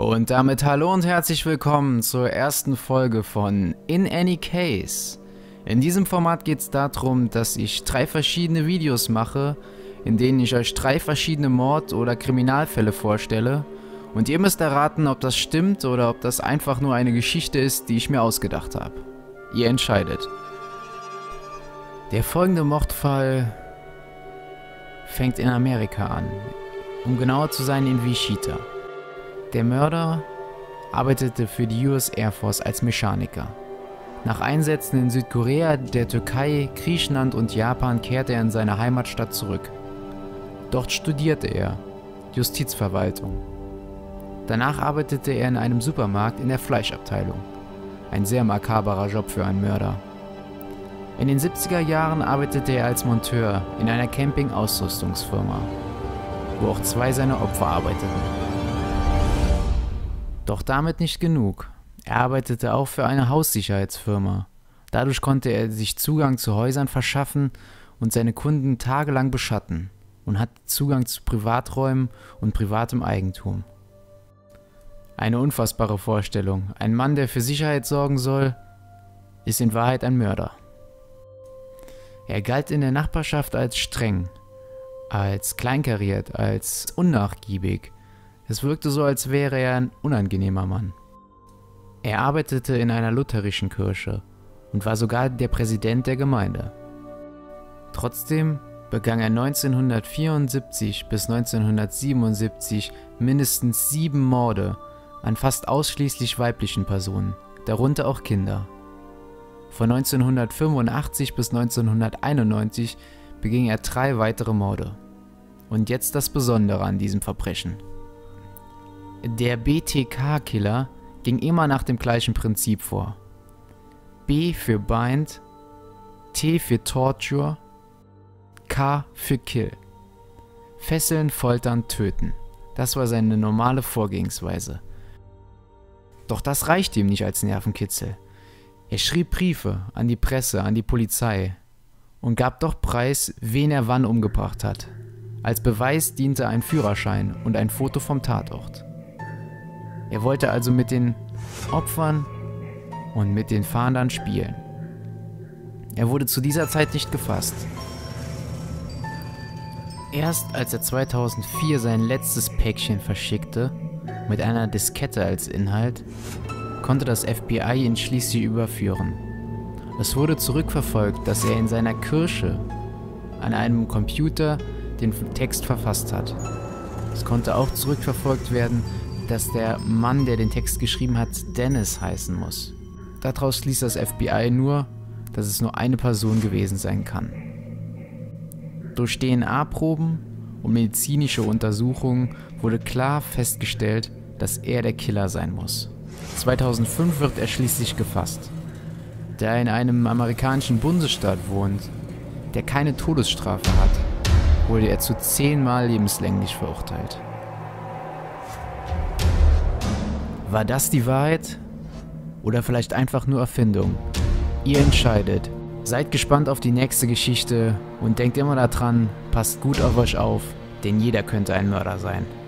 Und damit hallo und herzlich willkommen zur ersten Folge von In Any Case. In diesem Format geht es darum, dass ich 3 verschiedene Videos mache, in denen ich euch 3 verschiedene Mord- oder Kriminalfälle vorstelle. Und ihr müsst erraten, ob das stimmt oder ob das einfach nur eine Geschichte ist, die ich mir ausgedacht habe. Ihr entscheidet. Der folgende Mordfall fängt in Amerika an, um genauer zu sein in Wichita. Der Mörder arbeitete für die US Air Force als Mechaniker. Nach Einsätzen in Südkorea, der Türkei, Griechenland und Japan kehrte er in seine Heimatstadt zurück. Dort studierte er Justizverwaltung. Danach arbeitete er in einem Supermarkt in der Fleischabteilung. Ein sehr makaberer Job für einen Mörder. In den 70er Jahren arbeitete er als Monteur in einer Camping-Ausrüstungsfirma, wo auch 2 seiner Opfer arbeiteten. Doch damit nicht genug. Er arbeitete auch für eine Haussicherheitsfirma. Dadurch konnte er sich Zugang zu Häusern verschaffen und seine Kunden tagelang beschatten und hatte Zugang zu Privaträumen und privatem Eigentum. Eine unfassbare Vorstellung. Ein Mann, der für Sicherheit sorgen soll, ist in Wahrheit ein Mörder. Er galt in der Nachbarschaft als streng, als kleinkariert, als unnachgiebig. Es wirkte so, als wäre er ein unangenehmer Mann. Er arbeitete in einer lutherischen Kirche und war sogar der Präsident der Gemeinde. Trotzdem begann er 1974 bis 1977 mindestens 7 Morde an fast ausschließlich weiblichen Personen, darunter auch Kinder. Von 1985 bis 1991 beging er 3 weitere Morde. Und jetzt das Besondere an diesem Verbrechen. Der BTK-Killer ging immer nach dem gleichen Prinzip vor. B für Bind, T für Torture, K für Kill. Fesseln, foltern, töten. Das war seine normale Vorgehensweise. Doch das reichte ihm nicht als Nervenkitzel. Er schrieb Briefe an die Presse, an die Polizei und gab doch preis, wen er wann umgebracht hat. Als Beweis diente ein Führerschein und ein Foto vom Tatort. Er wollte also mit den Opfern und mit den Fahndern spielen. Er wurde zu dieser Zeit nicht gefasst. Erst als er 2004 sein letztes Päckchen verschickte, mit einer Diskette als Inhalt, konnte das FBI ihn schließlich überführen. Es wurde zurückverfolgt, dass er in seiner Kirche an einem Computer den Text verfasst hat. Es konnte auch zurückverfolgt werden, dass der Mann, der den Text geschrieben hat, Dennis heißen muss. Daraus schließt das FBI nur, dass es nur eine Person gewesen sein kann. Durch DNA-Proben und medizinische Untersuchungen wurde klar festgestellt, dass er der Killer sein muss. 2005 wird er schließlich gefasst. Da er in einem amerikanischen Bundesstaat wohnt, der keine Todesstrafe hat, wurde er zu 10-mal lebenslänglich verurteilt. War das die Wahrheit? Oder vielleicht einfach nur Erfindung? Ihr entscheidet. Seid gespannt auf die nächste Geschichte und denkt immer daran, passt gut auf euch auf, denn jeder könnte ein Mörder sein.